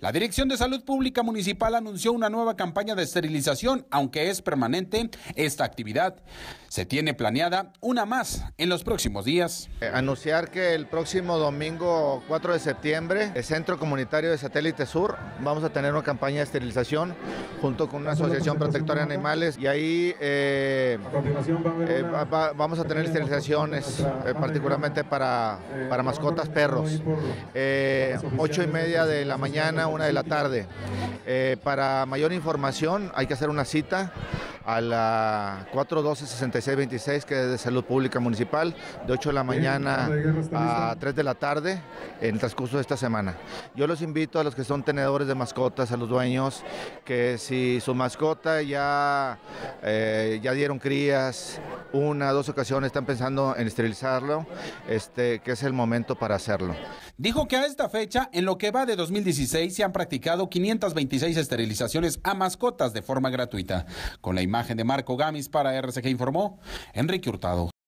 La Dirección de Salud Pública Municipal anunció una nueva campaña de esterilización, aunque es permanente esta actividad. Se tiene planeada una más en los próximos días. Anunciar que el próximo domingo 4 de septiembre, el Centro Comunitario de Satélite Sur, vamos a tener una campaña de esterilización junto con una asociación protectora de animales y ahí vamos a tener esterilizaciones particularmente para mascotas perros. 8:30 de la mañana, 1 de la tarde. Para mayor información hay que hacer una cita a la 412-6626, que es de Salud Pública Municipal, de 8 de la mañana a 3 de la tarde en el transcurso de esta semana. Yo los invito a los que son tenedores de mascotas, a los dueños, que si su mascota ya dieron crías, 1 o 2 ocasiones, están pensando en esterilizarlo, que es el momento para hacerlo. Dijo que a esta fecha, en lo que va de 2016, se han practicado 526 esterilizaciones a mascotas de forma gratuita. Con la imagen de Marco Gamis para RCG informó Enrique Hurtado.